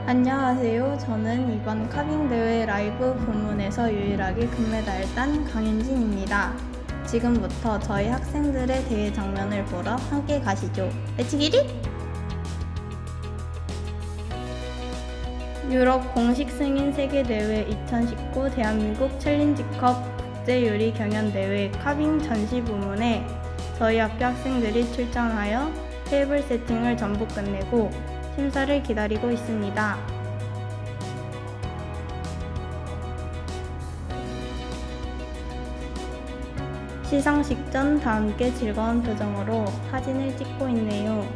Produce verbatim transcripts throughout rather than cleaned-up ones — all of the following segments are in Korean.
안녕하세요. 저는 이번 카빙 대회 라이브 부문에서 유일하게 금메달 딴 강윤진입니다. 지금부터 저희 학생들의 대회 장면을 보러 함께 가시죠. 렛츠 기릿! 유럽 공식 승인 세계대회 이천십구 대한민국 챌린지컵 국제요리 경연대회 카빙 전시 부문에 저희 학교 학생들이 출전하여 테이블 세팅을 전부 끝내고 심사를 기다리고 있습니다. 시상식 전 다 함께 즐거운 표정으로 사진을 찍고 있네요.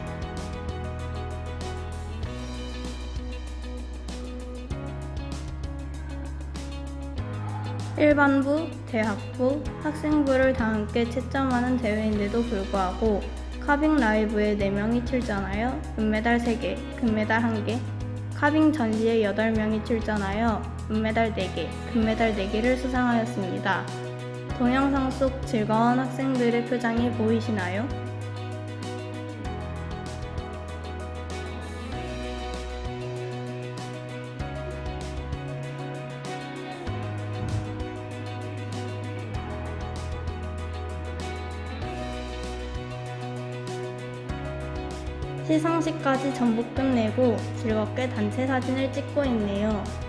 일반부, 대학부, 학생부를 다 함께 채점하는 대회인데도 불구하고 카빙 라이브에 네 명이 출전하여 은메달 세 개, 금메달 한 개, 카빙 전시에 여덟 명이 출전하여 은메달 네 개, 금메달 네 개를 수상하였습니다. 동영상 속 즐거운 학생들의 표정이 보이시나요? 시상식까지 전부 끝내고 즐겁게 단체 사진을 찍고 있네요.